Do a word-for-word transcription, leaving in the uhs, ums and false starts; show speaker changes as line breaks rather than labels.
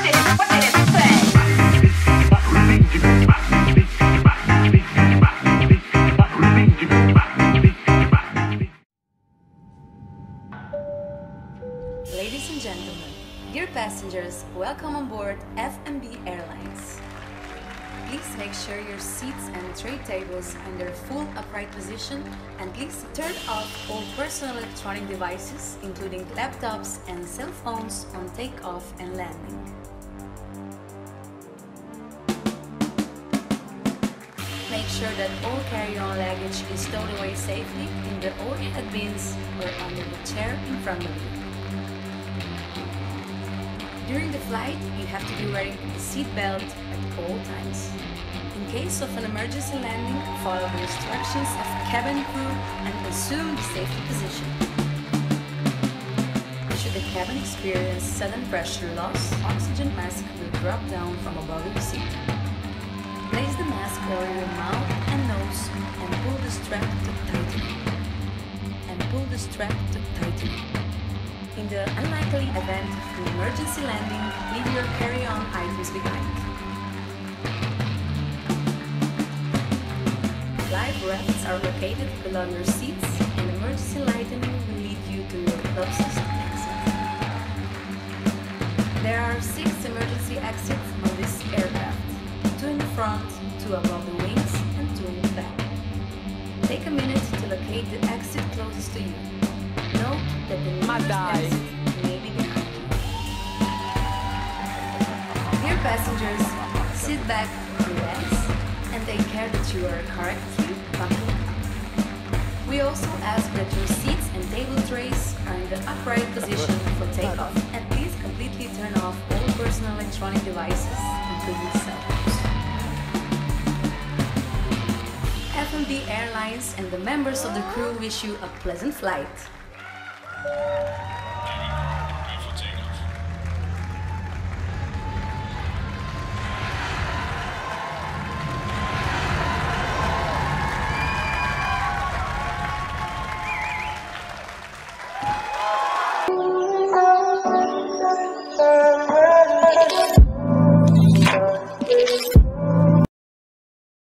Ladies and gentlemen, dear passengers, welcome on board F M B Airlines. Please make sure your seats and tray tables are in their full upright position, and please turn off all personal electronic devices, including laptops and cell phones, on takeoff and landing. Make sure that all carry-on luggage is stowed away safely in the overhead bins or under the chair in front of you. During the flight, you have to be wearing a seat belt at all times. In case of an emergency landing, follow the instructions of cabin crew and assume the safety position. Should the cabin experience sudden pressure loss, oxygen mask will drop down from above your seat. Place the mask over your mouth and nose and pull the strap to tighten. And pull the strap to tighten. In the unlikely event of an emergency landing, leave your carry-on items behind. Life rafts are located below your seats, and emergency lighting will lead you to your closest exit. There are six emergency exits on this aircraft, two in the front, two above the wings, and two in the back. Take a minute to locate the exit closest to you. Note that the nearest exit may be behind you. Dear passengers, sit back, relax, and take care that you are correctly buckled up. We also ask that your seats and table trays are in the upright position for takeoff, and please completely turn off all personal electronic devices, including cell phones. F M B Airlines and the members of the crew wish you a pleasant flight.